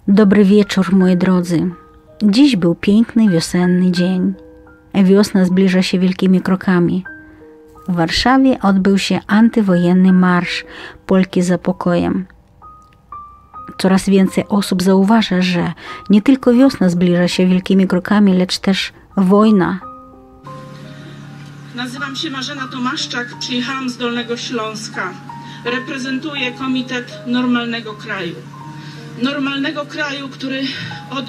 Dobry wieczór, moi drodzy. Dziś był piękny, wiosenny dzień. Wiosna zbliża się wielkimi krokami. W Warszawie odbył się antywojenny marsz Polki za pokojem. Coraz więcej osób zauważa, że nie tylko wiosna zbliża się wielkimi krokami, lecz też wojna. Nazywam się Marzena Tomaszczak, przyjechałam z Dolnego Śląska. Reprezentuję Komitet Normalnego Kraju. Normalnego kraju, który od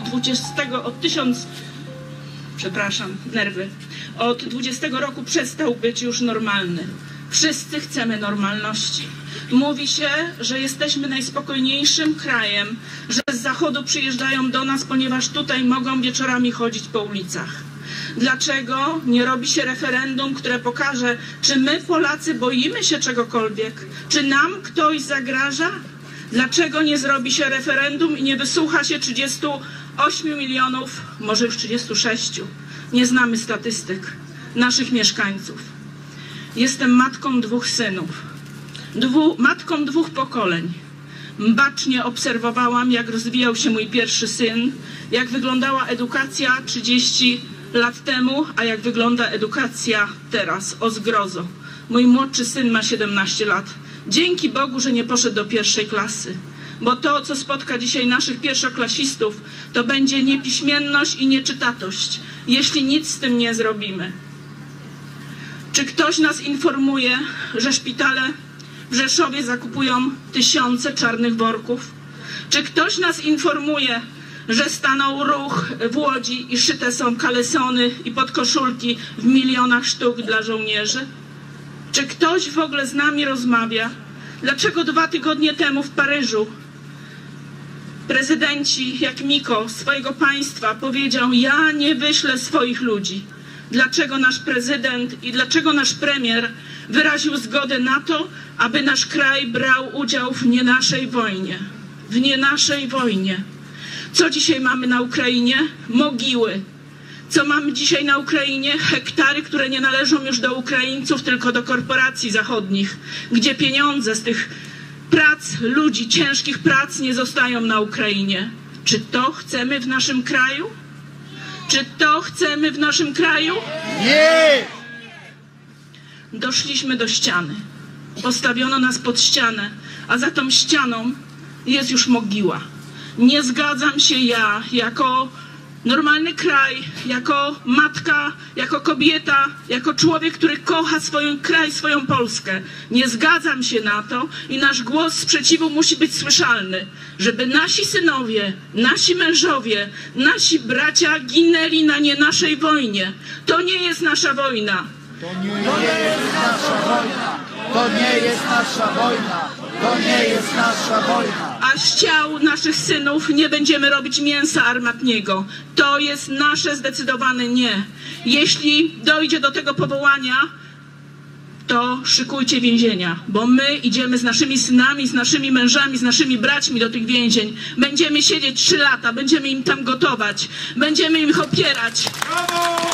20 roku przestał być już normalny. Wszyscy chcemy normalności. Mówi się, że jesteśmy najspokojniejszym krajem, że z zachodu przyjeżdżają do nas, ponieważ tutaj mogą wieczorami chodzić po ulicach. Dlaczego nie robi się referendum, które pokaże, czy my, Polacy, boimy się czegokolwiek? Czy nam ktoś zagraża? Dlaczego nie zrobi się referendum i nie wysłucha się 38 milionów, może już 36, nie znamy statystyk, naszych mieszkańców? Jestem matką 2 synów, matką 2 pokoleń. Bacznie obserwowałam, jak rozwijał się mój pierwszy syn, jak wyglądała edukacja 30 lat temu, a jak wygląda edukacja teraz, o zgrozo. Mój młodszy syn ma 17 lat. Dzięki Bogu, że nie poszedł do 1. klasy, bo to, co spotka dzisiaj naszych pierwszoklasistów, to będzie niepiśmienność i nieczytatość, jeśli nic z tym nie zrobimy. Czy ktoś nas informuje, że szpitale w Rzeszowie zakupują tysiące czarnych worków? Czy ktoś nas informuje, że stanął ruch w Łodzi i szyte są kalesony i podkoszulki w milionach sztuk dla żołnierzy? Czy ktoś w ogóle z nami rozmawia? Dlaczego 2 tygodnie temu w Paryżu prezydenci jak Miko swojego państwa powiedział: ja nie wyślę swoich ludzi? Dlaczego nasz prezydent i dlaczego nasz premier wyraził zgodę na to, aby nasz kraj brał udział w nie naszej wojnie? W nie naszej wojnie. Co dzisiaj mamy na Ukrainie? Mogiły. Co mamy dzisiaj na Ukrainie? Hektary, które nie należą już do Ukraińców, tylko do korporacji zachodnich, gdzie pieniądze z tych prac ludzi, ciężkich prac nie zostają na Ukrainie. Czy to chcemy w naszym kraju? Czy to chcemy w naszym kraju? Nie! Doszliśmy do ściany. Postawiono nas pod ścianę, a za tą ścianą jest już mogiła. Nie zgadzam się ja, jako normalny kraj, jako matka, jako kobieta, jako człowiek, który kocha swój kraj, swoją Polskę. Nie zgadzam się na to i nasz głos sprzeciwu musi być słyszalny, żeby nasi synowie, nasi mężowie, nasi bracia ginęli na nie naszej wojnie. To nie jest nasza wojna. To nie jest nasza wojna. To nie jest nasza wojna. To nie jest nasza wojna. A z ciał naszych synów nie będziemy robić mięsa armatniego. To jest nasze zdecydowane nie. Jeśli dojdzie do tego powołania, to szykujcie więzienia, bo my idziemy z naszymi synami, z naszymi mężami, z naszymi braćmi do tych więzień. Będziemy siedzieć 3 lata, będziemy im tam gotować, będziemy im opierać. Brawo!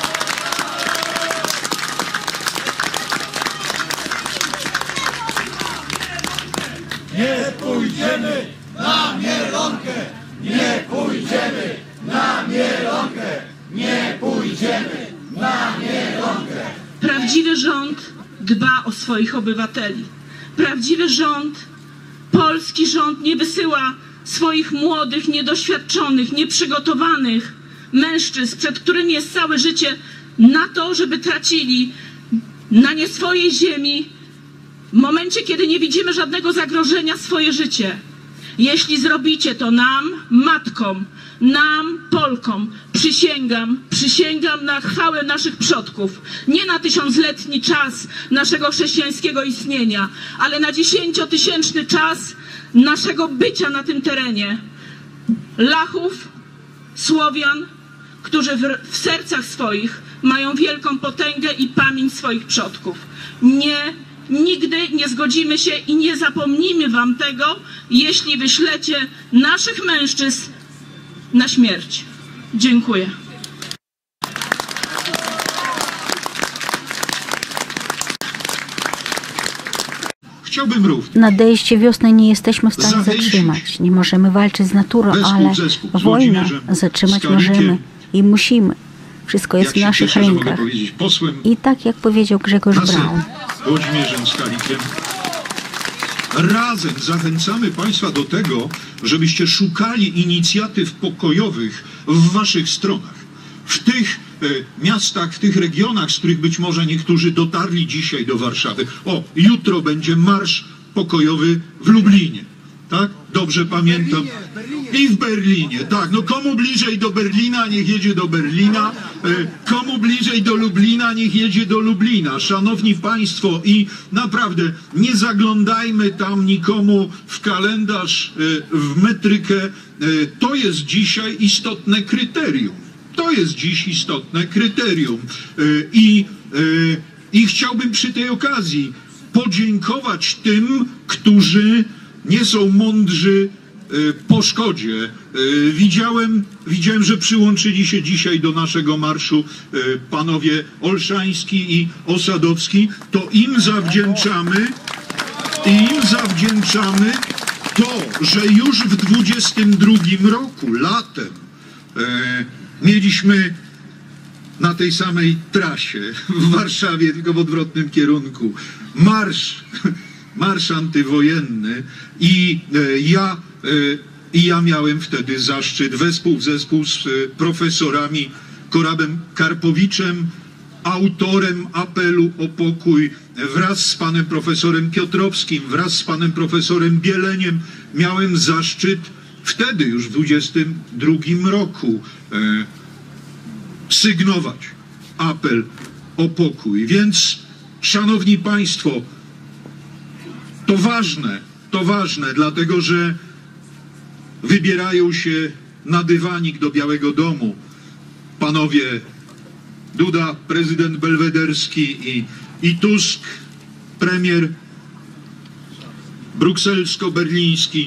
Nie pójdziemy na Mielonkę! Nie pójdziemy na Mielonkę! Nie pójdziemy na Mielonkę! Prawdziwy rząd dba o swoich obywateli. Prawdziwy rząd, polski rząd nie wysyła swoich młodych, niedoświadczonych, nieprzygotowanych mężczyzn, przed którymi jest całe życie, na to, żeby tracili na nie swojej ziemi, w momencie, kiedy nie widzimy żadnego zagrożenia, swoje życie. Jeśli zrobicie to nam, matkom, nam, Polkom, przysięgam na chwałę naszych przodków, nie na 1000-letni czas naszego chrześcijańskiego istnienia, ale na 10-tysięczny czas naszego bycia na tym terenie. Lachów, Słowian, którzy w sercach swoich mają wielką potęgę i pamięć swoich przodków. Nigdy nie zgodzimy się i nie zapomnimy wam tego, jeśli wyślecie naszych mężczyzn na śmierć. Dziękuję. chciałbym również Nadejście wiosny nie jesteśmy w stanie zatrzymać. Nie możemy walczyć z naturą, ale wojnę zatrzymać możemy i musimy. Wszystko jest w naszych rękach. I tak jak powiedział Grzegorz Braun. Włodzimierzem Skalikiem. Razem zachęcamy Państwa do tego, żebyście szukali inicjatyw pokojowych w Waszych stronach. W tych miastach, w tych regionach, z których być może niektórzy dotarli dzisiaj do Warszawy. Jutro będzie marsz pokojowy w Lublinie. Tak? Dobrze pamiętam. I w Berlinie, tak. No komu bliżej do Berlina, niech jedzie do Berlina. Komu bliżej do Lublina, niech jedzie do Lublina. Szanowni Państwo, i naprawdę nie zaglądajmy tam nikomu w kalendarz, w metrykę. To jest dzisiaj istotne kryterium. To jest dziś istotne kryterium. I chciałbym przy tej okazji podziękować tym, którzy nie są mądrzy po szkodzie. Widziałem, że przyłączyli się dzisiaj do naszego marszu panowie Olszański i Osadowski. To im zawdzięczamy to, że już w 22 roku, latem, mieliśmy na tej samej trasie w Warszawie, tylko w odwrotnym kierunku, marsz antywojenny i ja miałem wtedy zaszczyt wespół z profesorami Korabem Karpowiczem, autorem apelu o pokój, wraz z panem profesorem Piotrowskim, wraz z panem profesorem Bieleniem miałem zaszczyt wtedy już w 22 roku sygnować apel o pokój. Więc, szanowni Państwo, to ważne, dlatego że wybierają się na dywanik do Białego Domu panowie Duda, prezydent belwederski i Tusk, premier brukselsko-berliński.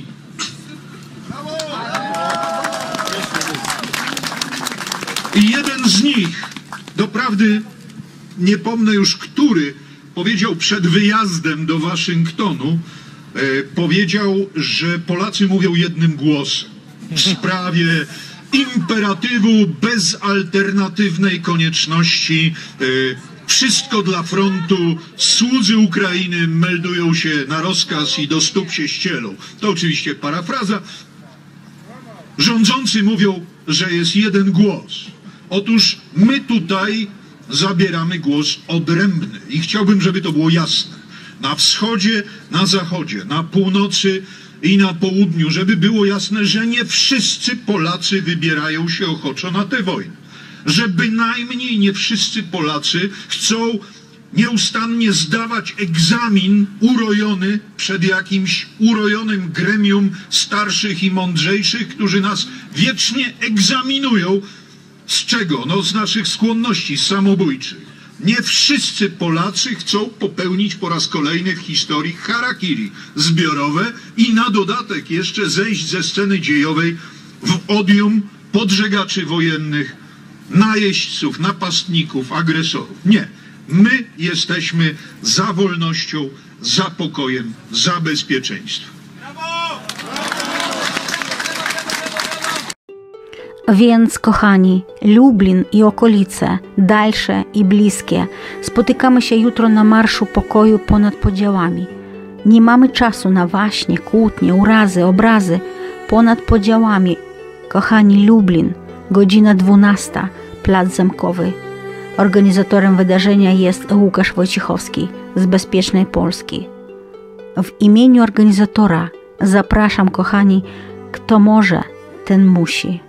I jeden z nich, doprawdy nie pomnę już który, powiedział przed wyjazdem do Waszyngtonu, powiedział, że Polacy mówią jednym głosem w sprawie imperatywu bezalternatywnej konieczności. Wszystko dla frontu, słudzy Ukrainy meldują się na rozkaz i do stóp się ścielą. To oczywiście parafraza. Rządzący mówią, że jest jeden głos. Otóż my tutaj zabieramy głos odrębny i chciałbym, żeby to było jasne. Na wschodzie, na zachodzie, na północy i na południu, żeby było jasne, że nie wszyscy Polacy wybierają się ochoczo na tę wojnę. Że bynajmniej nie wszyscy Polacy chcą nieustannie zdawać egzamin urojony przed jakimś urojonym gremium starszych i mądrzejszych, którzy nas wiecznie egzaminują. Z czego? No z naszych skłonności samobójczych. Nie wszyscy Polacy chcą popełnić po raz kolejny w historii harakiri zbiorowe i na dodatek jeszcze zejść ze sceny dziejowej w odium podżegaczy wojennych, najeźdźców, napastników, agresorów. Nie. My jesteśmy za wolnością, za pokojem, za bezpieczeństwem. Więc, kochani, Lublin i okolice, dalsze i bliskie, spotykamy się jutro na Marszu Pokoju ponad podziałami. Nie mamy czasu na waśnie, kłótnie, urazy, obrazy. Ponad podziałami. Kochani, Lublin, godzina 12, Plac Zamkowy. Organizatorem wydarzenia jest Łukasz Wojciechowski z Bezpiecznej Polski. W imieniu organizatora zapraszam, kochani, kto może, ten musi.